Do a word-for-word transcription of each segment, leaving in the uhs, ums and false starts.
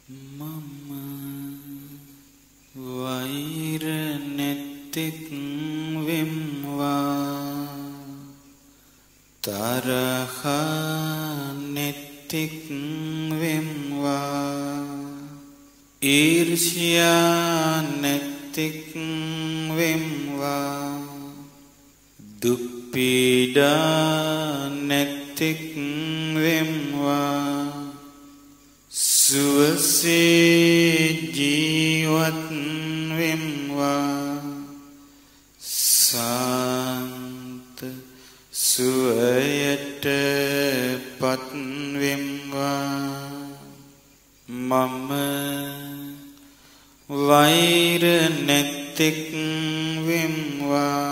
Mama වෛර නැත්තෙක් වෙම්වා තරහ නැත්තෙක් වෙම්වා ඊර්ෂ්‍යා නැත්තෙක් වෙම්වා දුක් පීඩා නැත්තෙක් වෙම්වා සුවසේ ජීවත් වෙම්වා සාන්ත සුවයට පත් වෙම්වා මම වෛර නැත්තෙක් වෙම්වා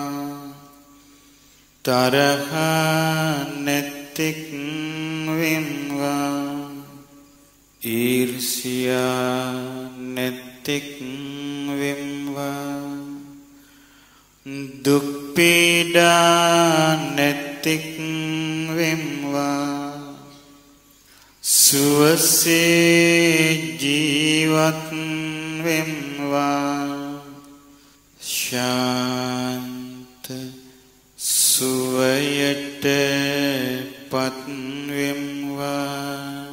තරහ නැත්තෙක් වෙම්වා ඊර්ෂ්‍යා නැත්තෙක් වෙම්වා දුක් පීඩා නැත්තෙක් වෙම්වා සුවසේ ජීවත් වෙම්වා ශාන්ත සුවයට පත් වෙම්වා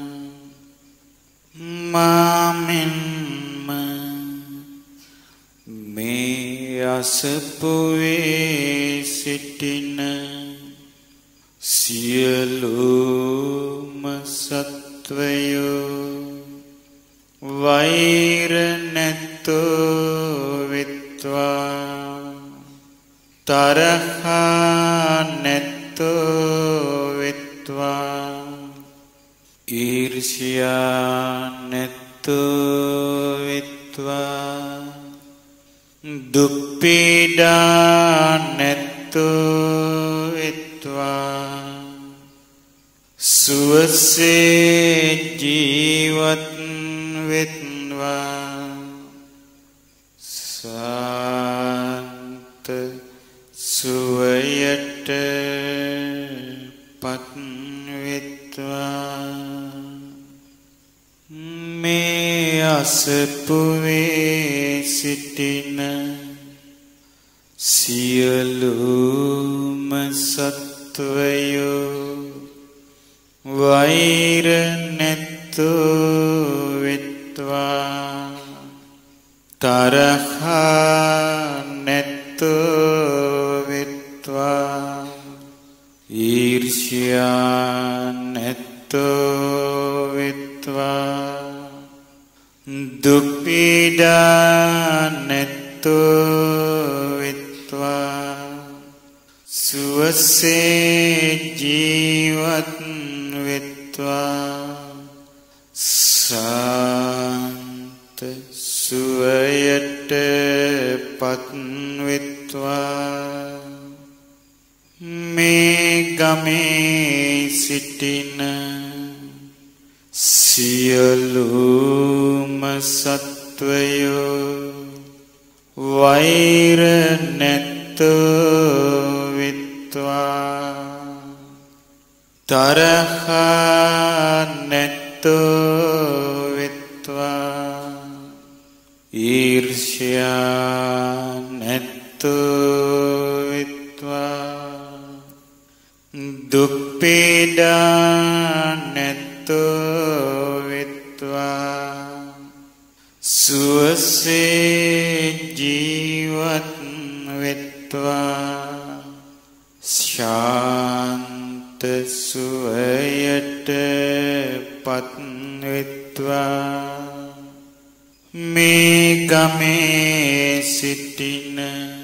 මාමෙන්ම මේ අසපුවේ සිටින සියලුම සත්වයෝ වෛර නැත්තෝ වෙත්වා තරහ නැත්තෝ වෙත්වා ඊර්ෂ්‍යා නැත්තෝ වෙත්වා දුක් පීඩා නැත්තෝ වෙත්වා සුවසේ ජීවත් වෙත්වා සාන්ත සුවයට පත් වෙත්වා මේ අසපුවේ සිටින සියලුම සත්වයෝ වෛර නැත්තෝ වෙත්වා තරහ නැත්තෝ වෙත්වා ඊර්ෂ්‍යා නැත්තෝ වෙත්වා දුක් පීඩා නැත්තෝ වෙත්වා සුවසේ ජීවත් වෙත්වා සාන්ත සුවයට පත් වෙත්වා මේ ගමේ සිටින සියලුම සත්වයෝ වෛර නැත්තෝ වෙත්වා තරහ නැත්තෝ වෙත්වා ඊර්ෂ්‍යා නැත්තෝ වෙත්වා දුක් පීඩා නැත්තෝ වෙත්වා සුවසේ ජීවත් වෙත්වා ශාන්ත සුවයට පත් වෙත්වා මේ ගමේ සිටින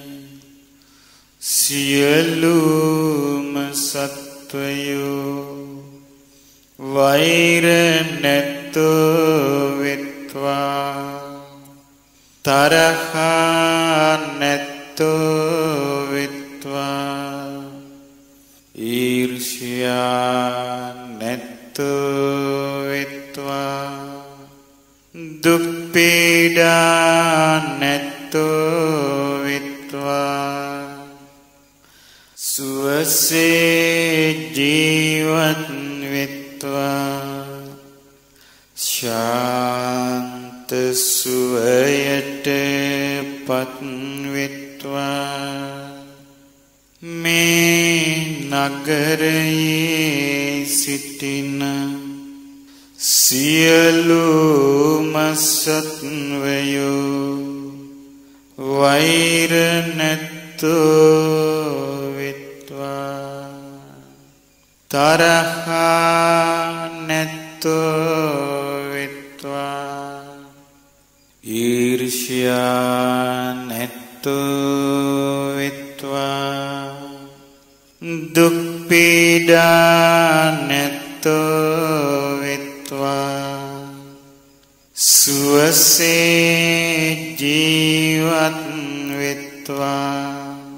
සියලුම සත්වයෝ වෛර නැත්තෝ වෙත්වා තරහ නැත්තෝ වෙත්වා ඊර්ෂ්‍යා නැත්තෝ වෙත්වා දුක් පීඩා නැත්තෝ වෙත්වා සුවසේ ජීවත් වෙත්වා ශාන්ත සුවයට පත්වෙත්වා මේ නගරයේ සිටින සියලුම සත්වයෝ වෛර නැත්තෝ වෙත්වා තරහා නැත්තෝ වෙත්වා ඊර්ෂ්‍යා නැත්තෝ වෙත්වා දුක් පීඩා නැත්තෝ වෙත්වා සුවසේ ජීවත් වෙත්වා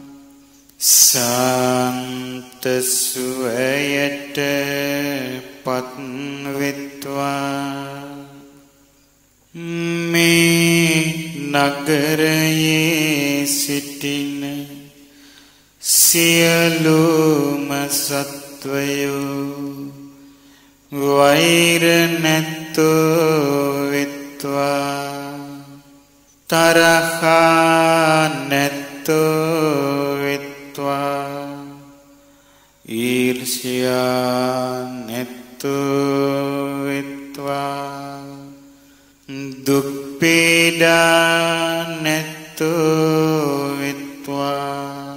සාන්ත සුවයට පත් වෙත්වා මේ නගරයේ සිටින සියලුම සත්වයෝ වෛර නැත්තෝ වෙත්වා තරහා නැත්තෝ වෙත්වා ඊර්ෂ්‍යා නැත්තෝ වෙත්වා දුක් පීඩා නැත්තෝ වෙත්වා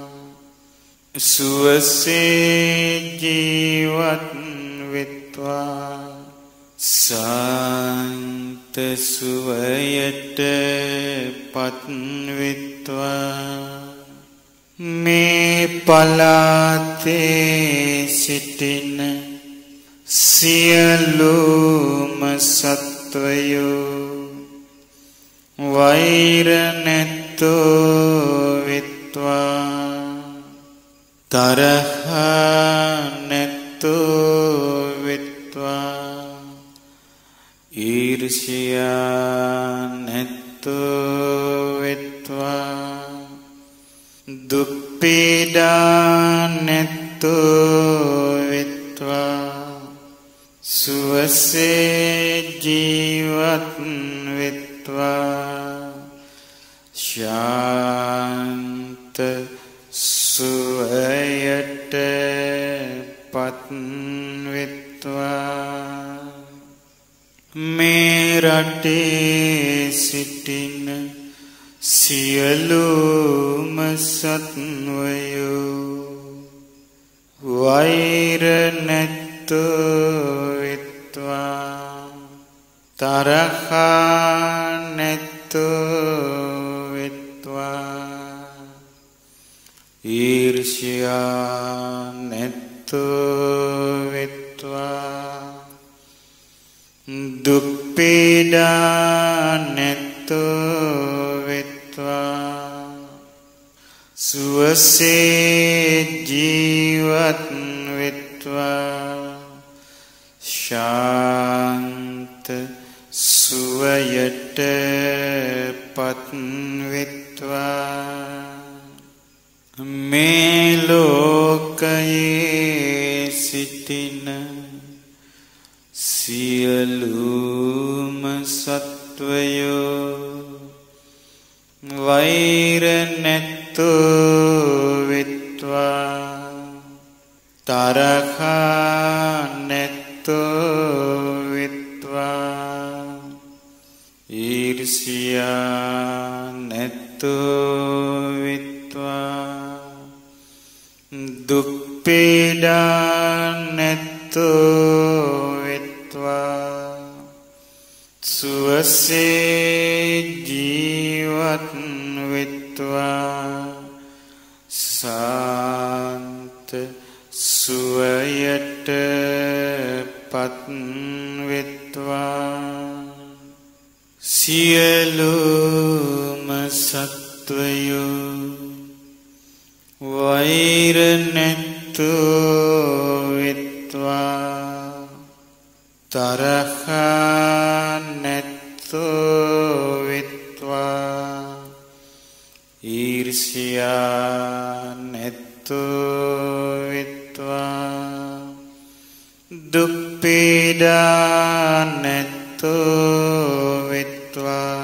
සුවසේ ජීවත් වෙත්වා සාන්ත සුවයට පත් වෙත්වා මේ පලාතේ සිටින සියලුම සත්වයෝ වෛර නැත්තෝ වෙත්වා තරහා නැත්තෝ වෙත්වා ඊර්ෂ්‍යා නැත්තෝ වෙත්වා දුක් පීඩා නැත්තෝ වෙත්වා සුවසේ ජීවත් වෙත්වා ශාන්ත සුවයට පත් වෙත්වා මේ රටේ සිටින සියලුම සත්වයෝ වෛර නැත්තෝ වෙත්වා තරහා නැත්තෝ වෙත්වා ඊර්ෂ්‍යා නැත්තෝ වෙත්වා දුක් පීඩා නැත්තෝ වෙත්වා සුවසේ ජීවත් වෙත්වා ශාන්ත සුවයට පත් වෙත්වා මේ ලෝකයේ සිටින සියලුම සත්වයෝ වෛර නැත්තෝ වෙත්වා තරහා නැත්තෝ වෙත්වා ඊර්ෂ්‍යා නැත්තෝ වෙත්වා දුක් පීඩා නැත්තෝ වෙත්වා සුවසේ ජීවත් වෙත්වා සාන්ත සුවයට පත් වෙත්වා සියලුම සත්වයෝ වෛර නැත්තෝ වෙත්වා තරහා නැත්තෝ වෙත්වා ඊර්ෂ්‍යා නැත්තෝ වෙත්වා දුක් පීඩා නැත්තෝ වෙත්වා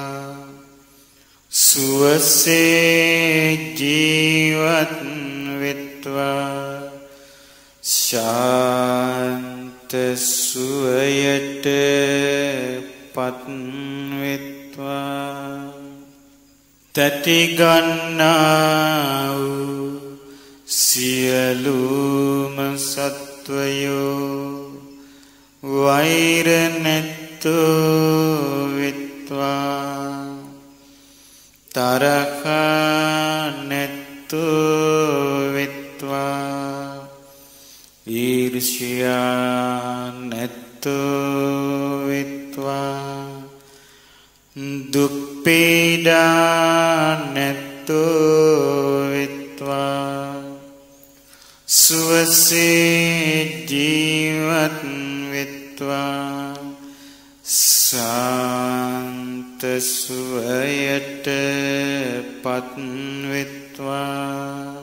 සුවසේ ජීවත් වෙත්වා ශාන්ත සුවයට පත් වෙත්වා තැති ගන්නා වූ සියලුම සත්වයෝ වෛර නැත්තෝ වෙත්වා තරහ නැත්තෝ වෙත්වා ඊර්ෂ්‍යා නැත්තෝ වෙත්වා දුක් පීඩා නැත්තෝ වෙත්වා සුවසේ ජීවත් වෙත්වා සාන්ත සුවයට පත් වෙත්වා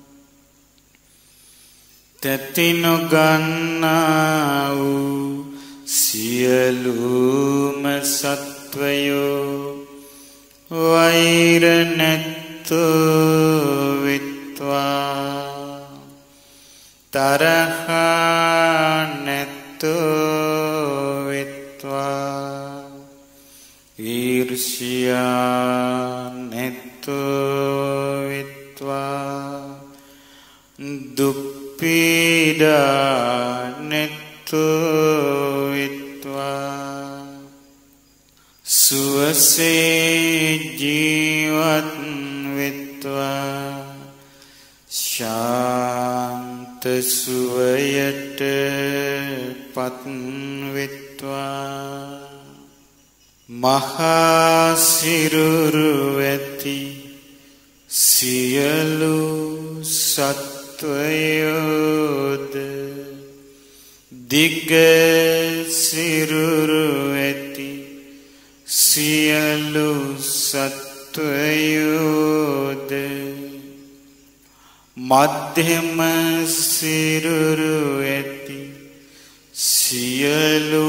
තැති නොගන්නා වූ සියලුම සත්වයෝ වෛර නැත්තෝ වෙත්වා තරහ නැත්තෝ වෙත්වා ඊර්ෂ්‍යා නැත්තෝ වෙත්වා දුක් පීඩා නැත්තෝ වෙත්වා සුවසේ ජීවත් වෙත්වා ශාන්ත සුවයට පත් වෙත්වා මහා සිරුරු ඇති සියලු සත්වයෝද දිග සිරුරු ඇති සියලු සත්වයෝද මධ්‍යම සිරුරු ඇති සියලු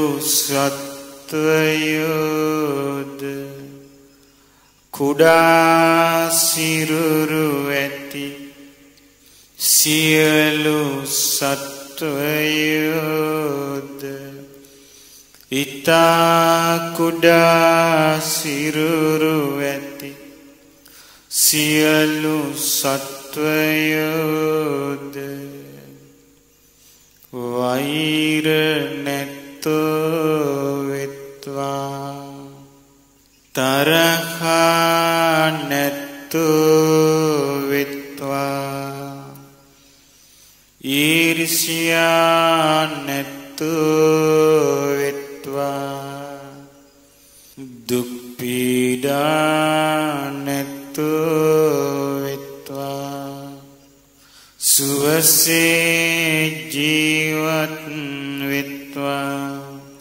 සත්වයෝද කුඩා සිරුරු ඇති සියලු සත්වයෝද ඉතා කුඩා සිරුරු ඇති සියලු සත්වයෝද වෛර නැත්තෝ වෙත්වා තරහ නැත්තෝ වෙත්වා ඊර්ෂ්‍යා නැත්තෝ වෙත්වා දුක් පීඩා නැත්තෝ වෙත්වා සුවසේ ජීවත් වෙත්වා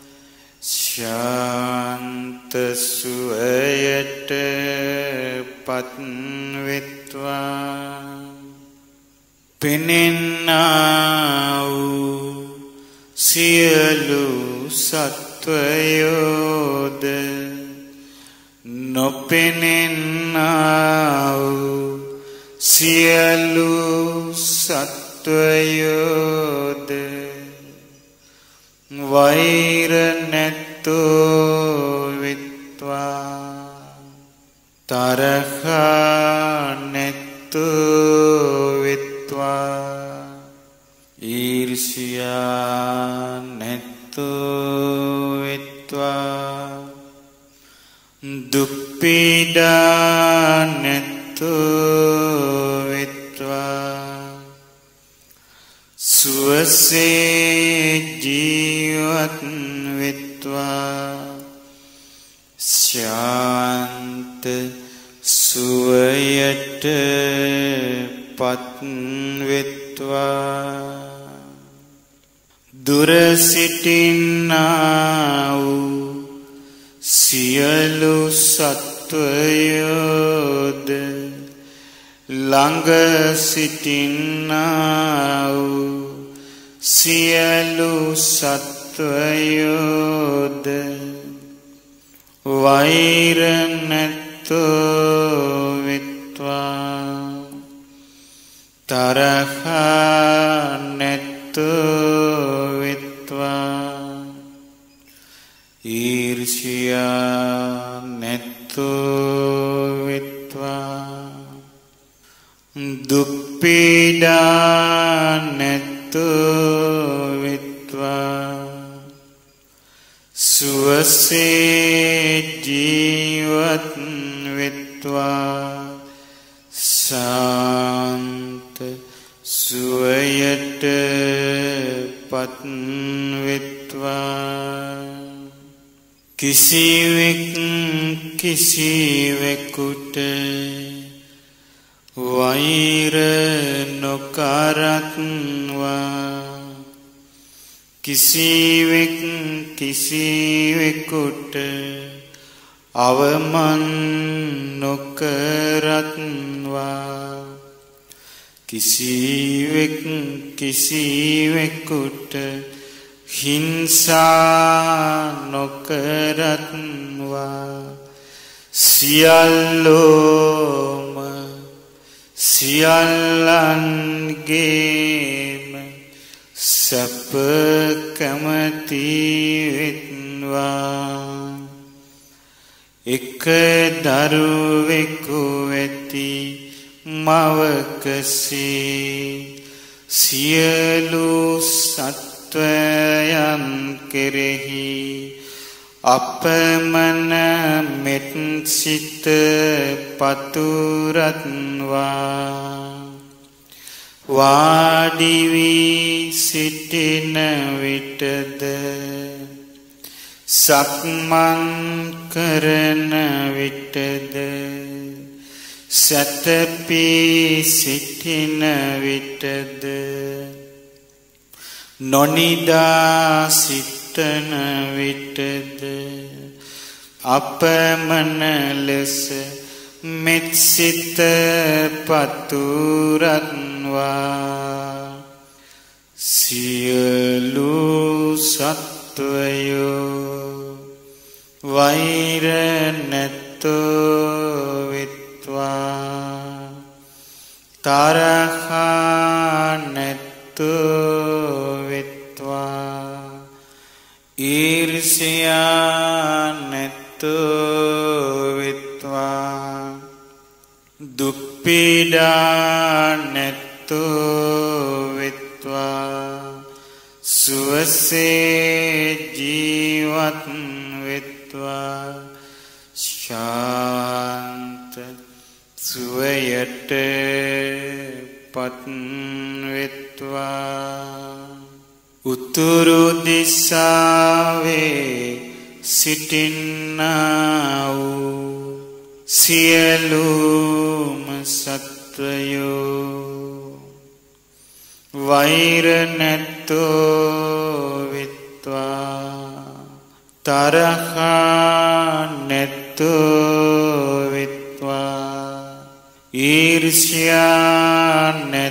ශාන්ත සුවයට පත් වෙත්වා පෙනෙන්නා වූ සියලු සත්වයෝද නොපෙනෙන්නා වූ සියලු සත්වයෝද වෛර නැත්තෝ වෙත්වා තරහ නැත්තෝ වෙත්වා ඊර්ෂ්‍යා නැත්තෝ වෙත්වා දුක් පීඩා නැත්තෝ වෙත්වා සුවසේ ජීවත් වෙත්වා ශාන්ත සුවයට පත් වෙත්වා දුර සිටින්නා වූ සියලු සත්වයෝද ළඟ සිටින්නා වූ සියලු සත්වයෝද වෛර නැත්තෝ වෙත්වා තරහ නැතු විත්වා ඊර්ෂ්‍යා නැතු විත්වා දුක් පීඩා නැතු විත්වා සුවසේ ජීවත් විත්වා සාන්ත සුවයට පත් විත්වා කිසිවෙක් කිසිවෙකුට වෛර නොකරත්වා කිසිවෙක් කිසිවෙකුට අවමන් නොකරත්වා කිසිවෙක් කිසිවෙකුට හිංසා නොකරත්වා සියල්ලෝම සියල්ලන්ගේම සැප කැමති වෙත්වා එක දරුවෙකු වෙති මවකසේ සියලු සත්වයන් කෙරෙහි අපමණ මෙත් සිත පතුරත්වා වාඩි වී සිටින විටද සක්මන් කරන විටද සැතපී සිටින විටද නොනිදා සිටන විටද අපමණ ලෙස මෙත් සිත පතුරත්වා සියලු සත්වයෝ වෛර නැතෝ විත්වා තරහ නැතෝ විත්වා ඊර්ෂ්‍යා නැතෝ විත්වා දුක් පීඩා නැතෝ විත්වා සුවසේ ජීවත් විත්වා ශාන්ත සුවයට පත් විත්වා උතුරු දිසාවේ සිටින්නා වූ සියලුම සත්වයෝ වෛර නැතෝ විත්වා තරහ නැතෝ විත්වා ඊර්ෂ්‍යා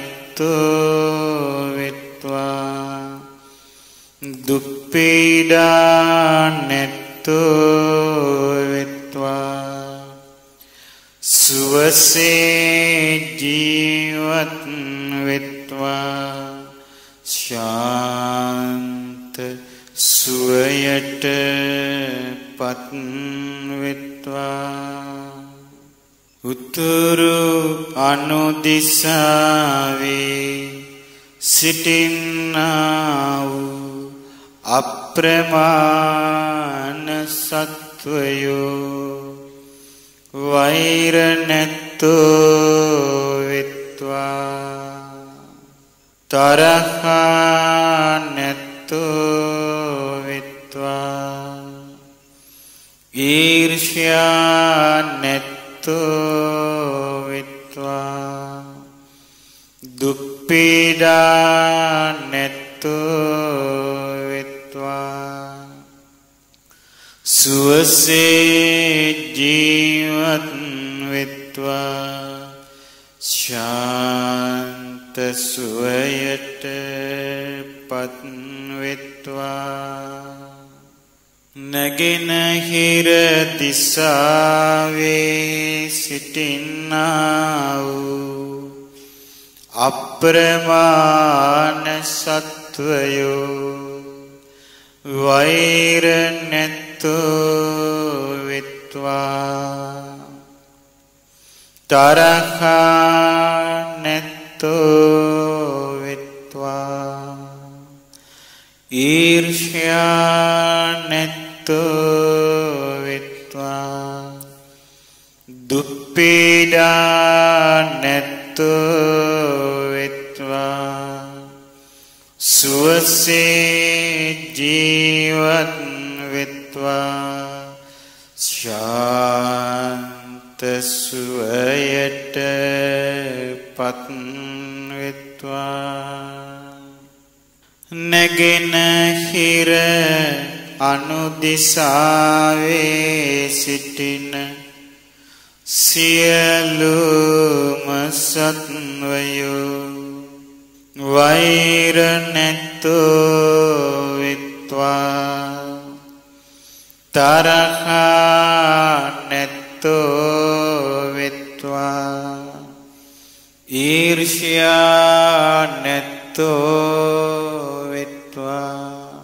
නැතෝ විත්වා දුක් පීඩා නැතෝ විත්වා සුවසේ ජීවත් විත්වා ශාන්ත සුවයට පත් විත්වා උතුරු අනුදිසාවේ සිටින්නා වූ අප්‍රමාණ සත්වයෝ වෛර නැතෝ විත්වා තරහ නැතෝ විත්වා ඊර්ෂ්‍යා නැතෝ විත්වා දුක් පීඩා නැතෝ විත්වා සුවසේ ජීවත් විත්වා ශාන්ත සුවයට පත් විත්වා නැගෙනහිර දිසාවේ සිටින්නා වූ අප්‍රමාණ සත්වයෝ වෛර නැත්තෝ විත්වා තරහ නැත්තෝ විත්වා ඊර්ෂ්‍යා නැත්තෝ විත්වා දුප්පීඩා නැත්තෝ විත්වා සුවසේ ජීවත් විත්වා ශාන්ත සුවයට පත් විත්වා නැගෙන හිර අනුදිසාවේ සිටින සියලුම සත්වයෝ වෛර නැත්තෝ විත්වා තරහ නැත්තෝ විත්වා ඊර්ෂ්‍යා නැත්තෝ විත්වා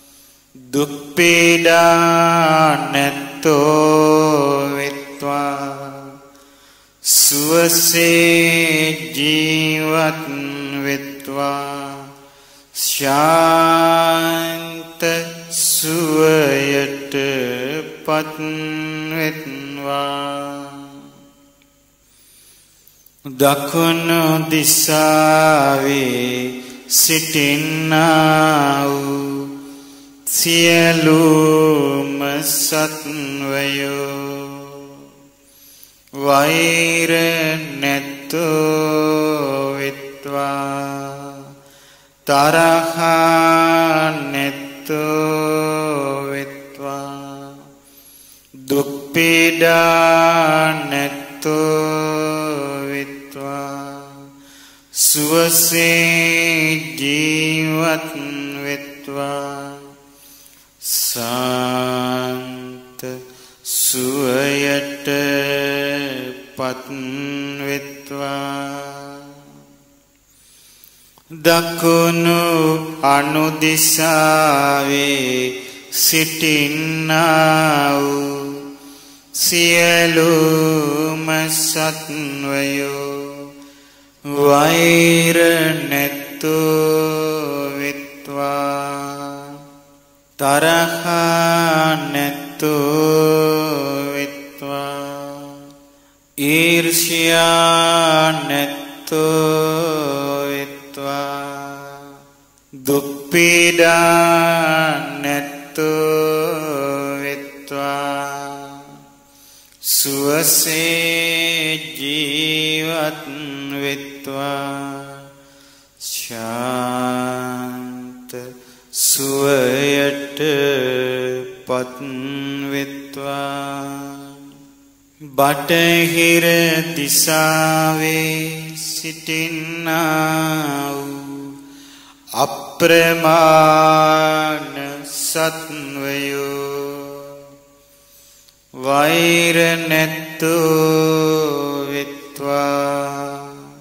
දුප්පීඩා නැත්තෝ විත්වා සුවසේ ජීවත් විත්වා ශාන්ත සුවයට පත් විත්වා දකුණු දිසාවේ සිටින්නා වූ සියලුම සත්වයෝ වෛර නැත්තෝ විත්වා තරහ නැත්තෝ විත්වා දුප්පීඩා නැත්තෝ විත්වා සුවසේ ජීවත් විත්වා සාන්ත සුවයට පත් විත්වා දකුණු අනුදිසාවේ සිටින්නා වූ සියලුම සත්වයෝ වෛර නැත්තෝ විත්වා තරහ නැත්තෝ විත්වා ඊර්ෂ්‍යා නැත්තෝ විත්වා දුප්පීඩා නැත්තෝ විත්වා සුවසේ ජීවත් විත්වා ශාන්ත සුවයට පත් විත්වා බටහිර දිසාවේ සිටින්නා වූ අප්‍රමාණ සත්වයෝ වෛර නැත්තෝ විත්වා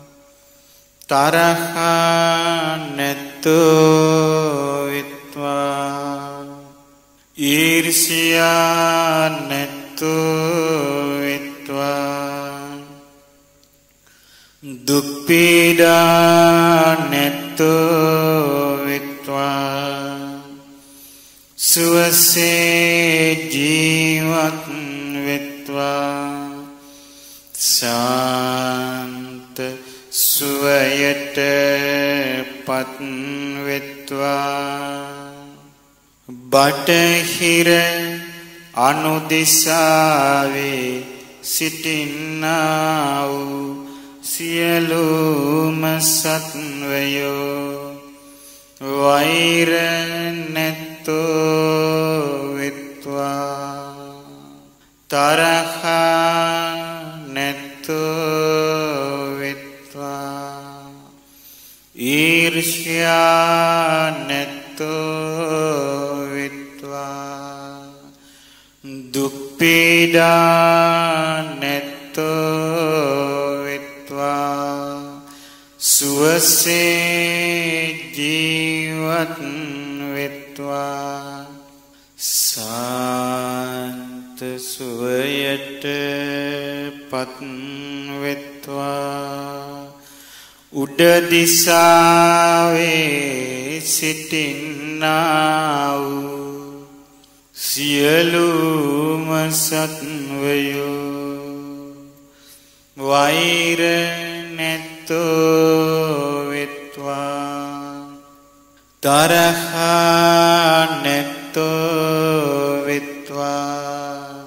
තරහ නැත්තෝ විත්වා ඊර්ෂ්‍යා නැත්තෝ විත්වා දුප්පීඩා නැත්තෝ විත්වා සුවසේ ජීවත් විත්වා සාන්ත සුවයට පත් විත්වා බටහිර අනුදිසාවේ සිටින්නා වූ සියලුම සත්වයෝ වෛර නැත්තෝ විත්වා තරහ නැත්තෝ විත්වා ඊර්ෂ්‍යා නැත්තෝ විත්වා දුප්පීඩා නැත්තෝ විත්වා සුව සුවසේ ජීවත් වෙත්වා සාන්ත සුවයට පත් වෙත්වා උඩ දිසාවේ සිටින්නා වූ සියලුම සත්වයෝ වෛර නැත්තෝ වෙත්වා තරහා නැත්තෝ වෙත්වා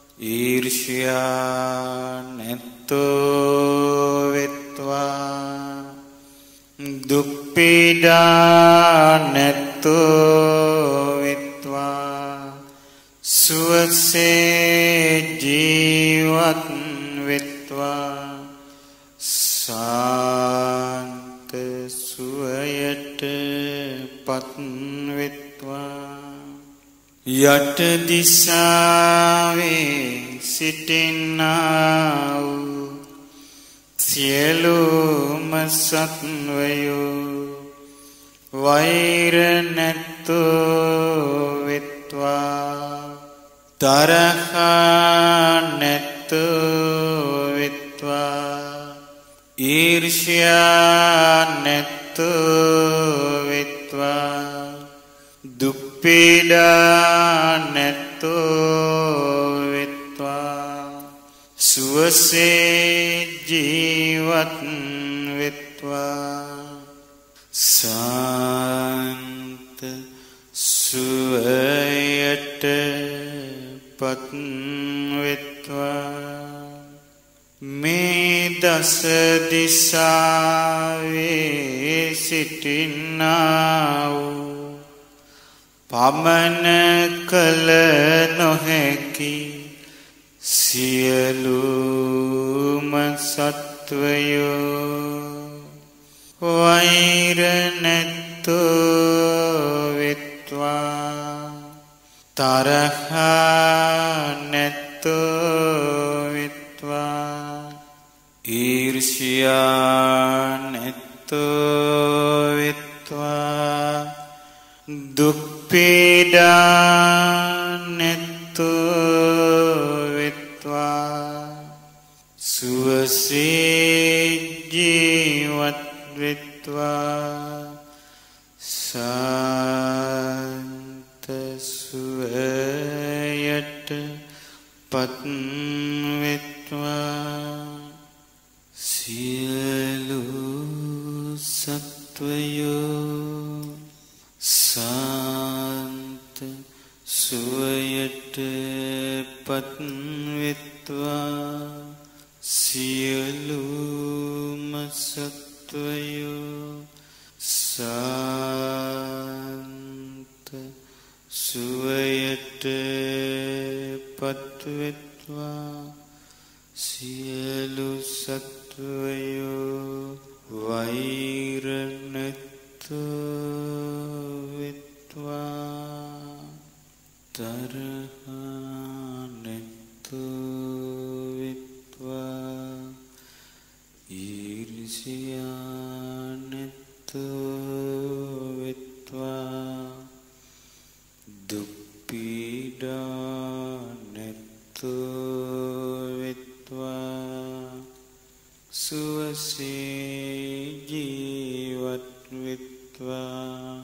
ඊර්ෂ්‍යා නැත්තෝ වෙත්වා දුක් පීඩා නැත්තෝ වෙත්වා සුවසේ ජීවත් වෙත්වා සාන්ත සුවයට පත් වෙත්වා යට දිසාවේ සිටින්නා වූ සියලුම සත්වයෝ වෛර නැත්තෝ වෙත්වා තරහා නැත්තෝ වෙත්වා ඊර්ෂ්‍යා නැත්තෝ වෙත්වා දුක් පීඩා නැත්තෝ වෙත්වා සුවසේ ජීවත් වෙත්වා සාන්ත සුවයට පත් වෙත්වා මේ දස දිසාවේ සිටින්නා වූ පමන කල නොහැකි සියලුම සත්වයෝ වෛර නැත්තෝ වෙත්වා තරහා නැත්තෝ වෙත්වා ඊර්ෂ්‍යා නැත්තෝ වෙත්වා දුක් පීඩා නැත්තෝ වෙත්වා සුවසේ ජීවත් වෙත්වා සාන්ත සුවයට පත් වෙත්වා සියලු සත්වයෝ සාන්ත සුවයට පත් වෙත්වා සියලුම සත්වයෝ සාන්ත සුවයට පත් වෙත්වා සියලු සත්වයෝ වෛර නැත්තෝ වෙත්වා තරහා නැත්තෝ වෙත්වා ඊර්ෂ්‍යා නැත්තෝ වෙත්වා දුක් පීඩා නැත්තෝ වෙත්වා සුවසේ ජීවත් වෙත්වා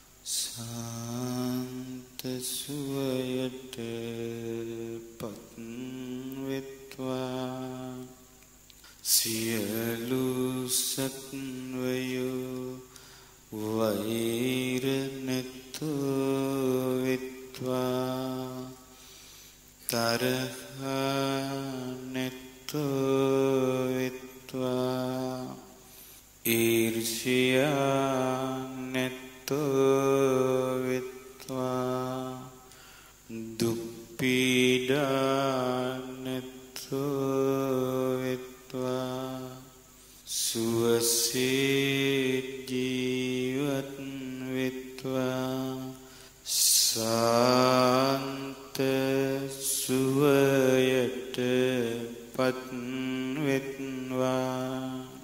සාන්ත සුවයට පත් වෙත්වා සියලු සත්වයෝ වෛර නැත්තෝ වෙත්වා තරහා නැත්තෝ වෙත්වා ඊර්ෂ්‍යා නැත්තෝ වෙත්වා දුක් පීඩා නැත්තෝ වෙත්වා සුවසේ ජීවත් වෙත්වා සාන්ත සුවයට පත් වෙත්වා